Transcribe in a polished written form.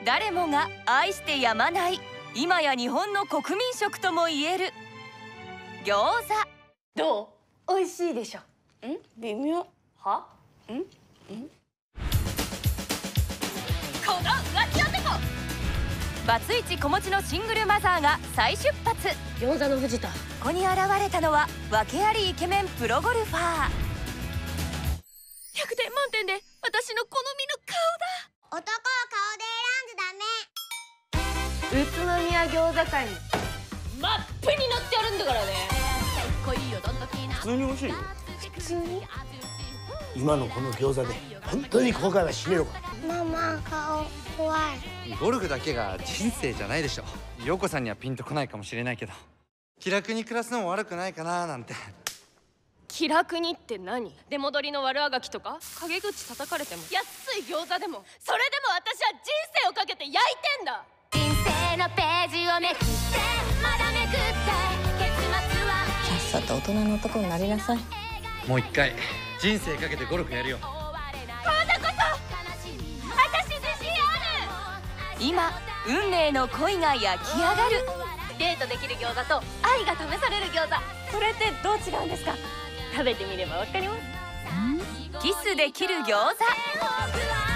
誰もが愛してやまない今や日本の国民食ともいえる餃子。 どう？美味しいでしょ。微妙。は？この浮気男。 バツイチ子持ちのシングルマザーが再出発。 餃子の藤田。 ここに現れたのは訳ありイケメンプロゴルファー。100点満点で私の好みの顔だ。 男を顔で選んじゃダメ。 宇都宮餃子界にマップに乗ってやるんだからね。 普通に美味しいよ。 普通に？ 今のこの餃子で本当に後悔はしねえのか。 ママ、顔怖い。 ゴルフだけが人生じゃないでしょ。陽子さんにはピンとこないかもしれないけど、気楽に暮らすのも悪くないかななんて。 気楽にって何？出戻りの悪あがきとか陰口叩かれても安い餃子でもそれでも私は人生をかけて焼いてんだ。 人生のページをめくってまだめくって結末はさっさと大人の男になりなさい。 もう一回人生かけてゴルフやるよ。 今度こそ私自信ある。 今運命の恋が焼き上がる。 デートできる餃子と愛が試される餃子、それってどう違うんですか？食べてみればわかります。 キスできる餃子。